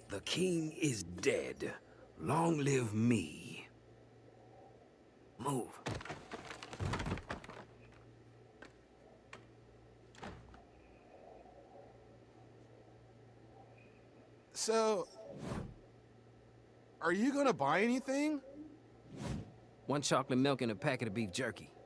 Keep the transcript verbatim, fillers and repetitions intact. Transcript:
The king is dead. Long live me. Move. So, are you gonna buy anything? One chocolate milk and a packet of beef jerky.